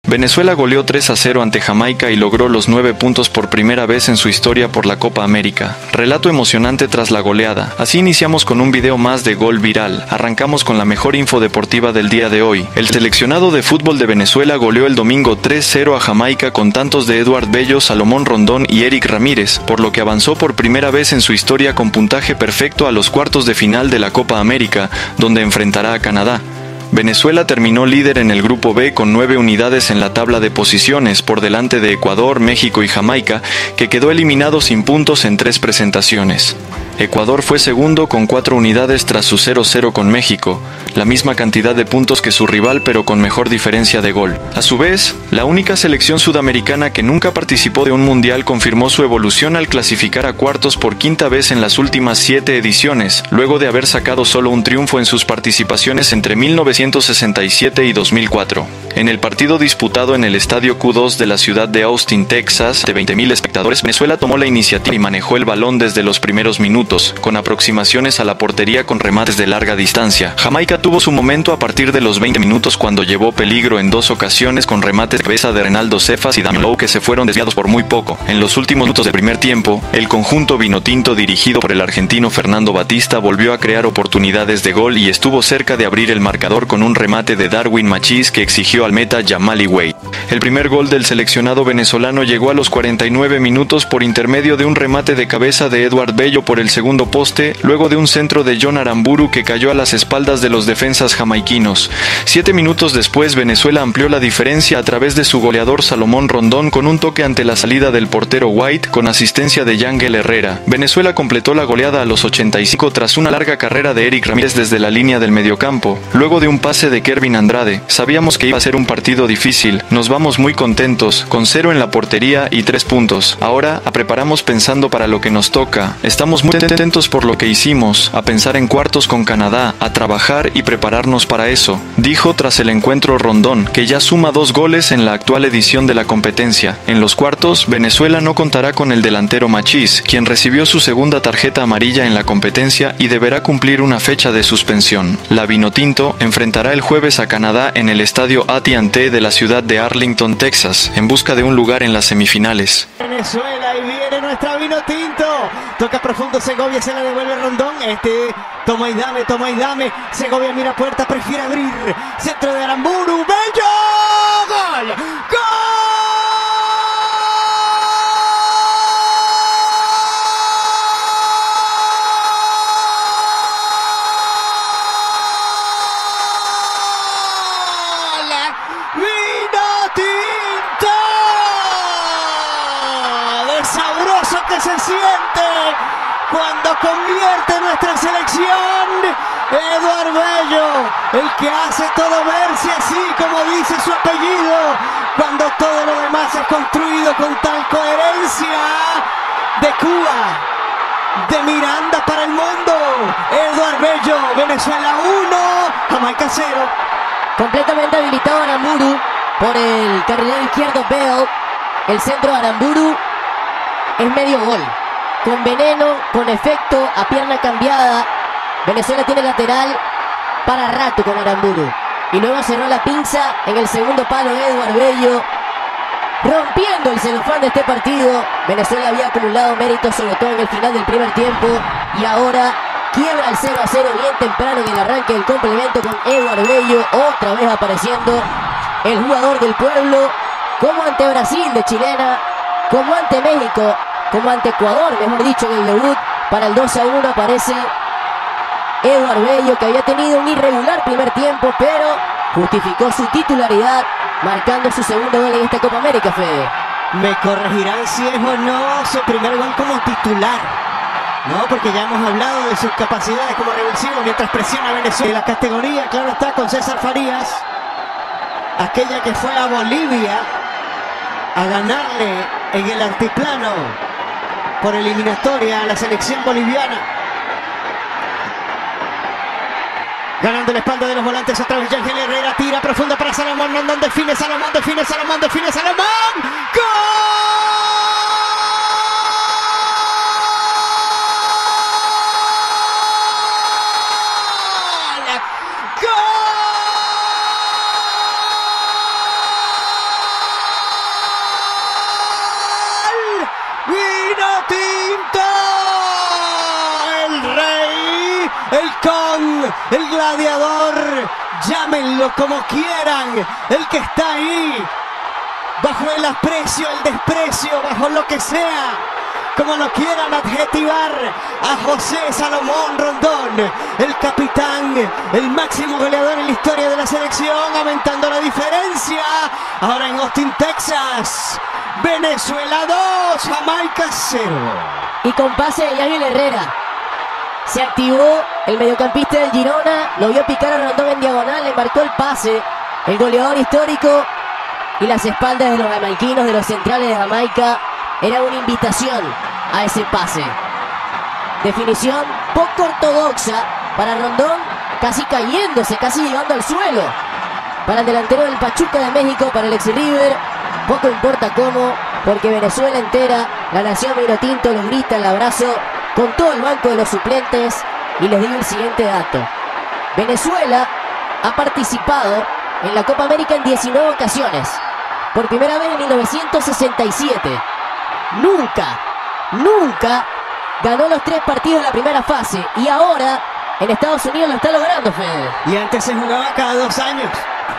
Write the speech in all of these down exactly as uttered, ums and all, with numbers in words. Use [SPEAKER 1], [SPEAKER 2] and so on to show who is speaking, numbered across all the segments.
[SPEAKER 1] Venezuela goleó tres a cero ante Jamaica y logró los nueve puntos por primera vez en su historia por la Copa América. Relato emocionante tras la goleada. Así iniciamos con un video más de Gol Viral. Arrancamos con la mejor info deportiva del día de hoy. El seleccionado de fútbol de Venezuela goleó el domingo tres cero a Jamaica con tantos de Eduard Bello, Salomón Rondón y Eric Ramírez, por lo que avanzó por primera vez en su historia con puntaje perfecto a los cuartos de final de la Copa América, donde enfrentará a Canadá. Venezuela terminó líder en el Grupo B con nueve unidades en la tabla de posiciones, por delante de Ecuador, México y Jamaica, que quedó eliminado sin puntos en tres presentaciones. Ecuador fue segundo con cuatro unidades tras su cero cero con México, la misma cantidad de puntos que su rival pero con mejor diferencia de gol. A su vez, la única selección sudamericana que nunca participó de un mundial confirmó su evolución al clasificar a cuartos por quinta vez en las últimas siete ediciones, luego de haber sacado solo un triunfo en sus participaciones entre mil novecientos sesenta y siete y dos mil cuatro. En el partido disputado en el Estadio Q dos de la ciudad de Austin, Texas, de veinte mil espectadores, Venezuela tomó la iniciativa y manejó el balón desde los primeros minutos, con aproximaciones a la portería con remates de larga distancia. Jamaica tuvo su momento a partir de los veinte minutos cuando llevó peligro en dos ocasiones con remates de cabeza de Reinaldo Cefas y Damián Lowe que se fueron desviados por muy poco. En los últimos minutos del primer tiempo, el conjunto vinotinto dirigido por el argentino Fernando Batista volvió a crear oportunidades de gol y estuvo cerca de abrir el marcador con un remate de Darwin Machís que exigió al meta Yamali Wade. El primer gol del seleccionado venezolano llegó a los cuarenta y nueve minutos por intermedio de un remate de cabeza de Eduard Bello por el segundo poste, luego de un centro de John Aramburu que cayó a las espaldas de los defensas jamaiquinos. Siete minutos después, Venezuela amplió la diferencia a través de su goleador Salomón Rondón con un toque ante la salida del portero White con asistencia de Yangel Herrera. Venezuela completó la goleada a los ochenta y cinco tras una larga carrera de Eric Ramírez desde la línea del mediocampo, luego de un pase de Kervin Andrade. Sabíamos que iba a ser un partido difícil, nos vamos muy contentos, con cero en la portería y tres puntos. Ahora a preparamos pensando para lo que nos toca. Estamos muy atentos por lo que hicimos, a pensar en cuartos con Canadá, a trabajar y prepararnos para eso, dijo tras el encuentro Rondón, que ya suma dos goles en la actual edición de la competencia. En los cuartos, Venezuela no contará con el delantero Machís, quien recibió su segunda tarjeta amarilla en la competencia y deberá cumplir una fecha de suspensión. La Vinotinto enfrentará el jueves a Canadá en el estadio A T and T de la ciudad de Arlington, Texas, en busca de un lugar en las semifinales.
[SPEAKER 2] Venezuela, y viene nuestra Vinotinto. Toca profundo Segovia, se la devuelve Rondón. Este, toma y dame, toma y dame. Segovia mira puerta, prefiere abrir. Centro de Aramburu, Bello. ¡Gol! ¡Gol! ¡Vinotinto! ¡Lo sabroso que se siente cuando convierte nuestra selección! Eduard Bello, el que hace todo verse así como dice su apellido, cuando todo lo demás es construido con tal coherencia. De Cuba, de Miranda para el mundo, Eduard Bello. Venezuela uno, Jamaica cero.
[SPEAKER 3] Completamente habilitado Aramburu por el carrilero izquierdo Bell. El centro de Aramburu es medio gol, con veneno, con efecto, a pierna cambiada. Venezuela tiene lateral para rato con Aramburu. Y luego cerró la pinza en el segundo palo Eduard Bello, rompiendo el celofán de este partido. Venezuela había acumulado méritos, sobre todo en el final del primer tiempo, y ahora quiebra el cero a cero bien temprano en el arranque del complemento con Eduard Bello, otra vez apareciendo el jugador del pueblo, como ante Brasil de chilena, como ante México, como ante Ecuador, mejor dicho, en el debut. Para el dos a uno aparece Eduard Bello, que había tenido un irregular primer tiempo, pero justificó su titularidad marcando su segundo gol en esta Copa América, Fede.
[SPEAKER 2] Me corregirán si es o no su primer gol como titular, no, porque ya hemos hablado de sus capacidades como revulsivo mientras presiona a Venezuela. La categoría, claro está, con César Farías, aquella que fue a Bolivia a ganarle en el altiplano por eliminatoria a la selección boliviana. Ganando la espalda de los volantes otra vez Yangel Herrera, tira profunda para Salomón Rondón, define Salomón, define Salomón, define Salomón. ¡Gol! ¡Gol! el con, el gladiador, llámenlo como quieran, el que está ahí, bajo el aprecio, el desprecio, bajo lo que sea, como lo quieran adjetivar, a José Salomón Rondón, el capitán, el máximo goleador en la historia de la selección, aumentando la diferencia, ahora en Austin, Texas, Venezuela dos, Jamaica cero.
[SPEAKER 3] Y con pase de Ángel Herrera, se activó el mediocampista del Girona, lo vio picar a Rondón en diagonal, le marcó el pase, el goleador histórico, y las espaldas de los jamaiquinos, de los centrales de Jamaica, era una invitación a ese pase. Definición poco ortodoxa para Rondón, casi cayéndose, casi llegando al suelo. Para el delantero del Pachuca de México, para el ex River, poco importa cómo, porque Venezuela entera, la nación vinotinto lo grita, el abrazo con todo el banco de los suplentes. Y les digo el siguiente dato: Venezuela ha participado en la Copa América en diecinueve ocasiones, por primera vez en mil novecientos sesenta y siete. Nunca, nunca ganó los tres partidos de la primera fase, y ahora en Estados Unidos lo está logrando, Fede.
[SPEAKER 2] Y antes se jugaba cada dos años.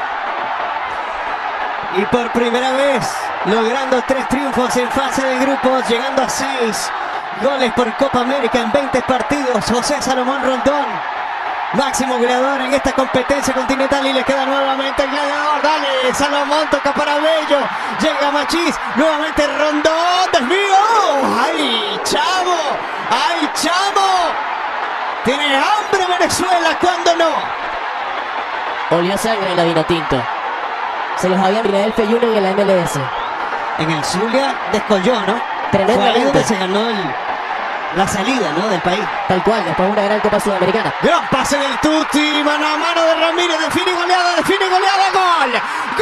[SPEAKER 2] Y por primera vez logrando tres triunfos en fase de grupos, llegando a seis goles por Copa América en veinte partidos. José Salomón Rondón, máximo goleador en esta competencia continental, y le queda nuevamente el gladiador. Dale, Salomón, toca para Bello, llega Machís, nuevamente Rondón, desvío. ¡Ay, chavo! ¡Ay, chavo! Tiene hambre Venezuela, ¿cuándo no?
[SPEAKER 3] Olió sangre en la Vinotinto. Se los había Philadelphia Union en la M L S.
[SPEAKER 2] En el Zulia descolló, ¿no?
[SPEAKER 3] Tremendamente.
[SPEAKER 2] Fue ahí donde se ganó el, la salida, ¿no?, del país.
[SPEAKER 3] Tal cual, después de una gran Copa Sudamericana.
[SPEAKER 2] Gran pase del Tuti, mano a mano de Ramírez, define goleada, define goleada, gol. ¡Gol!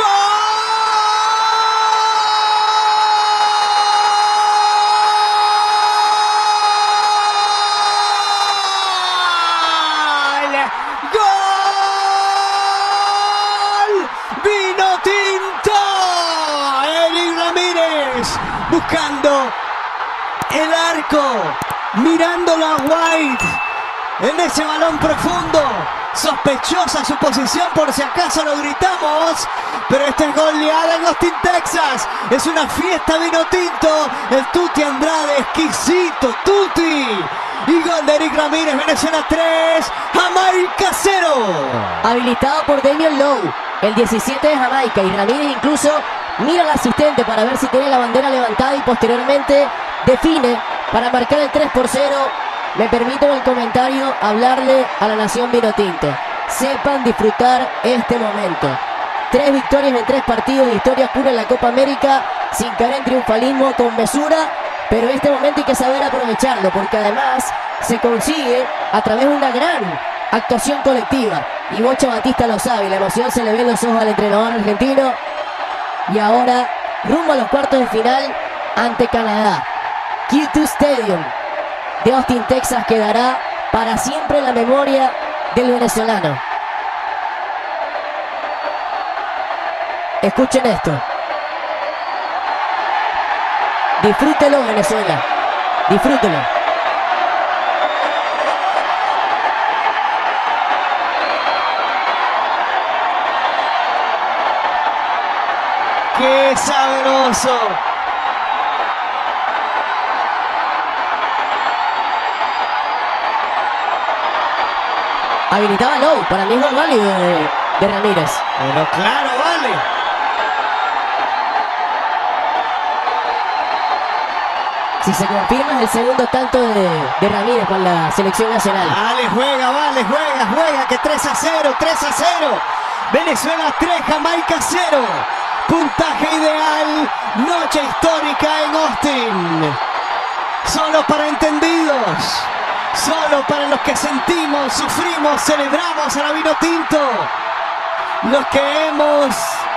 [SPEAKER 2] ¡Gol! Vinotinto. Eli Ramírez buscando el arco, mirándolo a White en ese balón profundo. Sospechosa su posición, por si acaso lo gritamos, pero esta es goleada en Austin, Texas. Es una fiesta Vinotinto. El Tuti Andrade, exquisito Tuti. Y gol de Eric Ramírez. Venezuela tres, Jamaica cero.
[SPEAKER 3] Habilitado por Damian Lowe, el diecisiete de Jamaica, y Ramírez incluso mira al asistente para ver si tiene la bandera levantada, y posteriormente define para marcar el tres por cero. Me permito en el comentario hablarle a la nación Vinotinto: sepan disfrutar este momento. Tres victorias en tres partidos, historia pura en la Copa América, sin caer en triunfalismo, con mesura, pero este momento hay que saber aprovecharlo, porque además se consigue a través de una gran actuación colectiva, y Bocha Batista lo sabe, la emoción se le ve en los ojos al entrenador argentino. Y ahora rumbo a los cuartos de final ante Canadá. Q dos Stadium de Austin, Texas, quedará para siempre en la memoria del venezolano. Escuchen esto. Disfrútelo, Venezuela. Disfrútelo.
[SPEAKER 2] ¡Qué sabroso!
[SPEAKER 3] Habilitaba Lowe, para mí es gol válido de, de Ramírez.
[SPEAKER 2] Pero claro, vale.
[SPEAKER 3] Si se confirma, es el segundo tanto de, de Ramírez con la selección nacional.
[SPEAKER 2] Vale, juega, vale, juega, juega, que tres a cero, tres a cero. Venezuela tres, Jamaica cero. Puntaje ideal, noche histórica en Austin. Solo para entendidos, solo para los que sentimos, sufrimos, celebramos a la Vinotinto. Los que hemos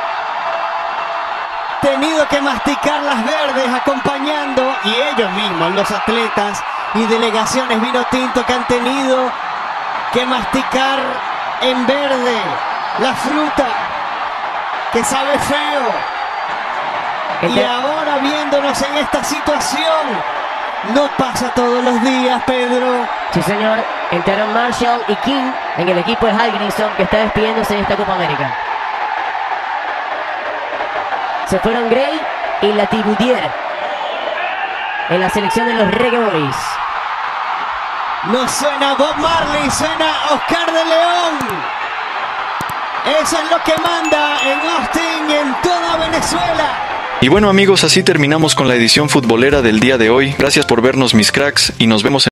[SPEAKER 2] tenido que masticar las verdes acompañando, y ellos mismos, los atletas y delegaciones Vinotinto, que han tenido que masticar en verde la fruta que sabe feo. Y ahora viéndonos en esta situación, no pasa todos los días, Pedro.
[SPEAKER 3] Sí, señor. Entraron Marshall y King en el equipo de Hallgrimsson, que está despidiéndose de esta Copa América. Se fueron Gray y Latiboutier en la selección de los Reggae Boys.
[SPEAKER 2] No suena Bob Marley, suena Oscar de León. Eso es lo que manda en Austin y en toda Venezuela.
[SPEAKER 1] Y bueno amigos, así terminamos con la edición futbolera del día de hoy. Gracias por vernos mis cracks y nos vemos en